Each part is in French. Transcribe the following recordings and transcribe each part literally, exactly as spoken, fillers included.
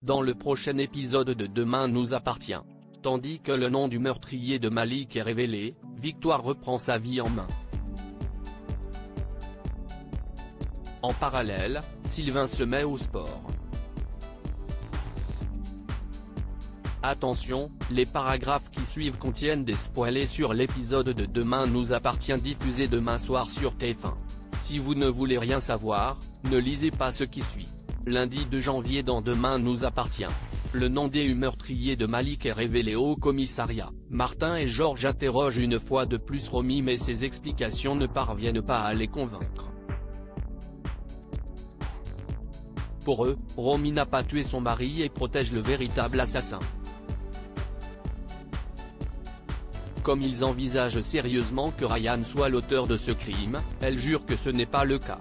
dans le prochain épisode de Demain nous appartient. Tandis que le nom du meurtrier de Malik est révélé, Victoire reprend sa vie en main. En parallèle, Sylvain se met au sport. Attention, les paragraphes qui suivent contiennent des spoilers sur l'épisode de Demain nous appartient diffusé demain soir sur T F un. Si vous ne voulez rien savoir, ne lisez pas ce qui suit. Lundi deux janvier dans Demain nous appartient. Le nom des meurtriers de Malik est révélé au commissariat. Martin et Georges interrogent une fois de plus Romy mais ses explications ne parviennent pas à les convaincre. Pour eux, Romy n'a pas tué son mari et protège le véritable assassin. Comme ils envisagent sérieusement que Ryan soit l'auteur de ce crime, elle jure que ce n'est pas le cas.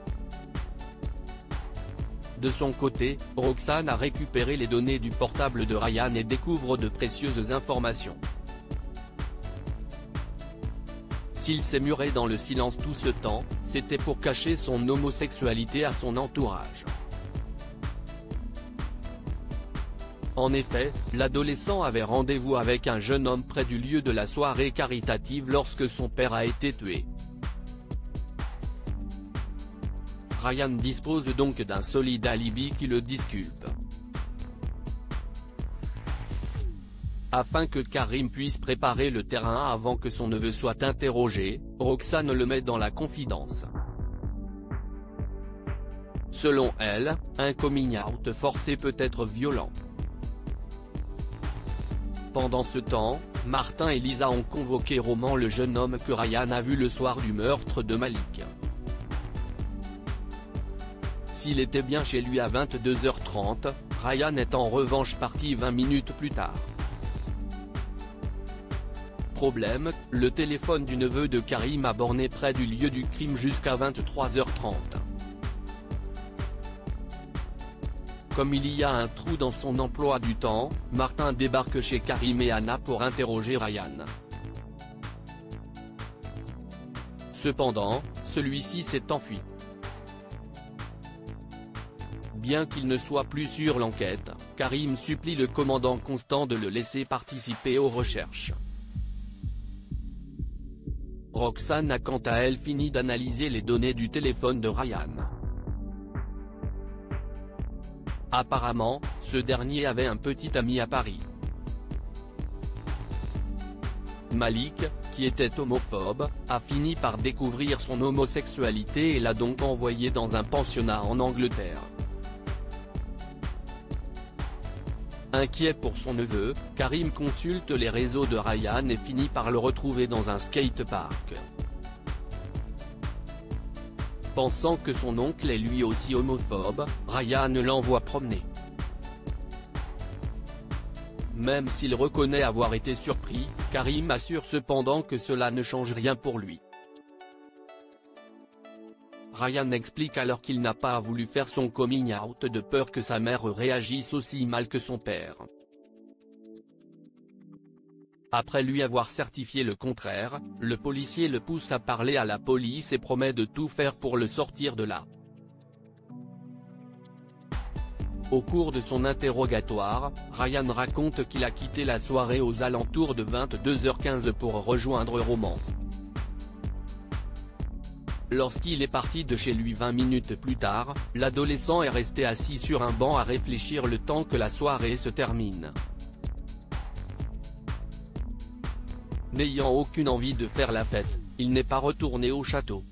De son côté, Roxane a récupéré les données du portable de Ryan et découvre de précieuses informations. S'il s'est muré dans le silence tout ce temps, c'était pour cacher son homosexualité à son entourage. En effet, l'adolescent avait rendez-vous avec un jeune homme près du lieu de la soirée caritative lorsque son père a été tué. Ryan dispose donc d'un solide alibi qui le disculpe. Afin que Karim puisse préparer le terrain avant que son neveu soit interrogé, Roxane le met dans la confidence. Selon elle, un coming out forcé peut être violent. Pendant ce temps, Martin et Lisa ont convoqué Roman, le jeune homme que Ryan a vu le soir du meurtre de Malik. S'il était bien chez lui à vingt-deux heures trente, Ryan est en revanche parti vingt minutes plus tard. Problème, le téléphone du neveu de Karim a borné près du lieu du crime jusqu'à vingt-trois heures trente. Comme il y a un trou dans son emploi du temps, Martin débarque chez Karim et Anna pour interroger Ryan. Cependant, celui-ci s'est enfui. Bien qu'il ne soit plus sur l'enquête, Karim supplie le commandant Constant de le laisser participer aux recherches. Roxane a quant à elle fini d'analyser les données du téléphone de Ryan. Apparemment, ce dernier avait un petit ami à Paris. Malik, qui était homophobe, a fini par découvrir son homosexualité et l'a donc envoyé dans un pensionnat en Angleterre. Inquiet pour son neveu, Karim consulte les réseaux de Ryan et finit par le retrouver dans un skatepark. Pensant que son oncle est lui aussi homophobe, Ryan l'envoie promener. Même s'il reconnaît avoir été surpris, Karim assure cependant que cela ne change rien pour lui. Ryan explique alors qu'il n'a pas voulu faire son coming out de peur que sa mère réagisse aussi mal que son père. Après lui avoir certifié le contraire, le policier le pousse à parler à la police et promet de tout faire pour le sortir de là. Au cours de son interrogatoire, Ryan raconte qu'il a quitté la soirée aux alentours de vingt-deux heures quinze pour rejoindre Roman. Lorsqu'il est parti de chez lui vingt minutes plus tard, l'adolescent est resté assis sur un banc à réfléchir le temps que la soirée se termine. N'ayant aucune envie de faire la fête, il n'est pas retourné au château.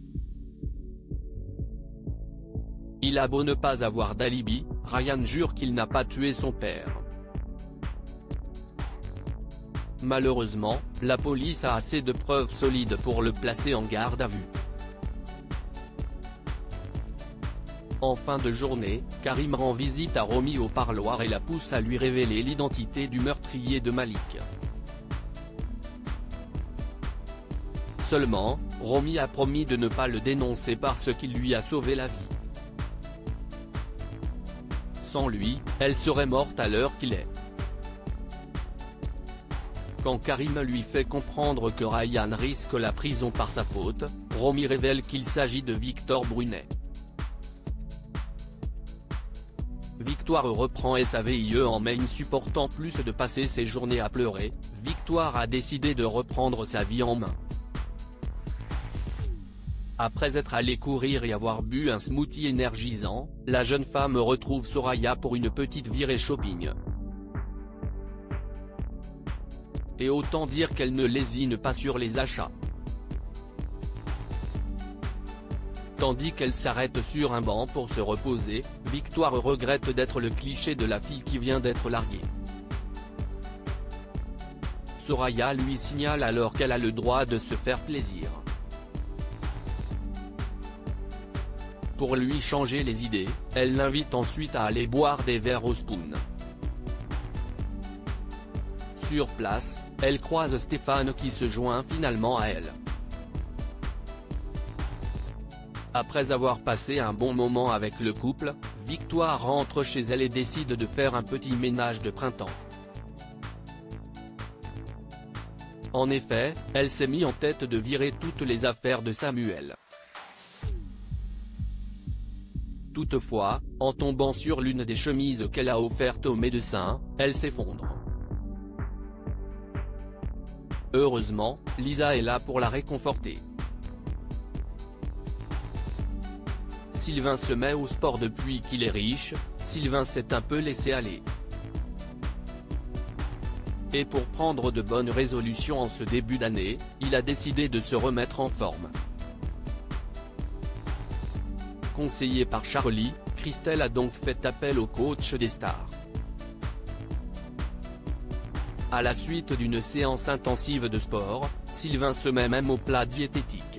Il a beau ne pas avoir d'alibi, Ryan jure qu'il n'a pas tué son père. Malheureusement, la police a assez de preuves solides pour le placer en garde à vue. En fin de journée, Karim rend visite à Romy au parloir et la pousse à lui révéler l'identité du meurtrier de Malik. Seulement, Romy a promis de ne pas le dénoncer parce qu'il lui a sauvé la vie. Sans lui, elle serait morte à l'heure qu'il est. Quand Karim lui fait comprendre que Ryan risque la prison par sa faute, Romy révèle qu'il s'agit de Victor Brunet. Victoire reprend S A V I E en mai. Supportant plus de passer ses journées à pleurer, Victoire a décidé de reprendre sa vie en main. Après être allée courir et avoir bu un smoothie énergisant, la jeune femme retrouve Soraya pour une petite virée shopping. Et autant dire qu'elle ne lésine pas sur les achats. Tandis qu'elle s'arrête sur un banc pour se reposer, Victoire regrette d'être le cliché de la fille qui vient d'être larguée. Soraya lui signale alors qu'elle a le droit de se faire plaisir. Pour lui changer les idées, elle l'invite ensuite à aller boire des verres au Spoon. Sur place, elle croise Stéphane qui se joint finalement à elle. Après avoir passé un bon moment avec le couple, Victoire rentre chez elle et décide de faire un petit ménage de printemps. En effet, elle s'est mis en tête de virer toutes les affaires de Samuel. Toutefois, en tombant sur l'une des chemises qu'elle a offertes au médecin, elle s'effondre. Heureusement, Lisa est là pour la réconforter. Sylvain se met au sport depuis qu'il est riche, Sylvain s'est un peu laissé aller. Et pour prendre de bonnes résolutions en ce début d'année, il a décidé de se remettre en forme. Conseillée par Charlie, Christelle a donc fait appel au coach des stars. À la suite d'une séance intensive de sport, Sylvain se met même au plat diététique.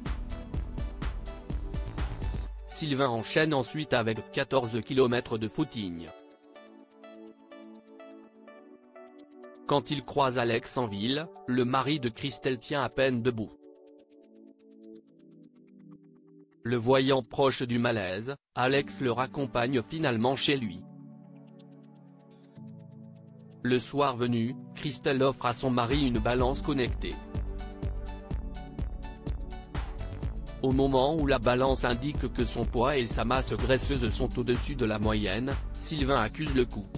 Sylvain enchaîne ensuite avec quatorze kilomètres de footing. Quand il croise Alex en ville, le mari de Christelle tient à peine debout. Le voyant proche du malaise, Alex le raccompagne finalement chez lui. Le soir venu, Christelle offre à son mari une balance connectée. Au moment où la balance indique que son poids et sa masse graisseuse sont au-dessus de la moyenne, Sylvain accuse le coup.